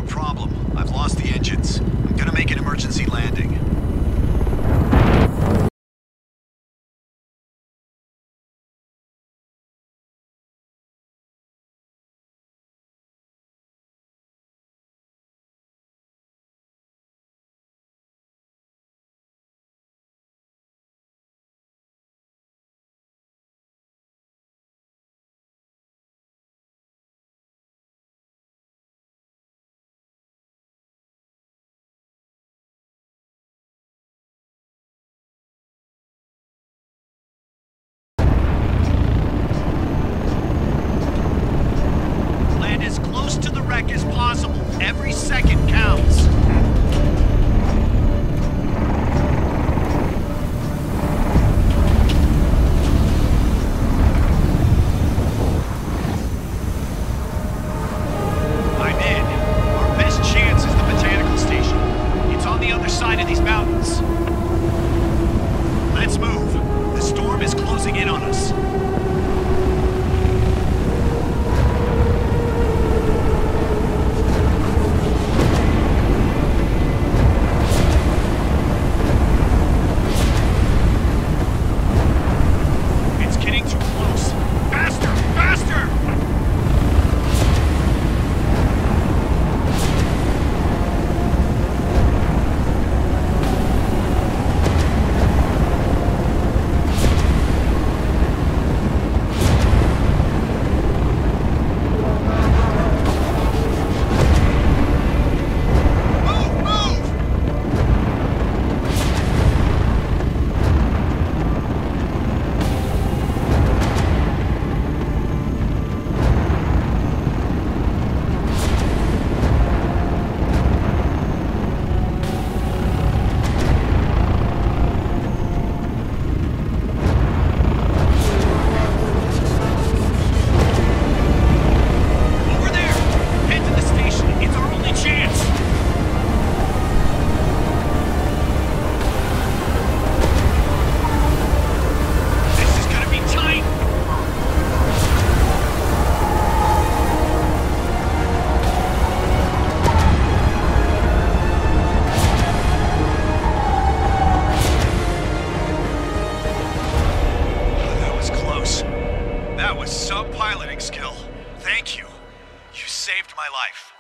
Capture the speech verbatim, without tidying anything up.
problem. I've lost the engines. I'm gonna make an emergency landing. As close to the wreck as possible. Every second counts. I'm in. Our best chance is the botanical station. It's on the other side of these mountains. Let's move. The storm is closing in on us. That was some piloting skill. Thank you. You saved my life.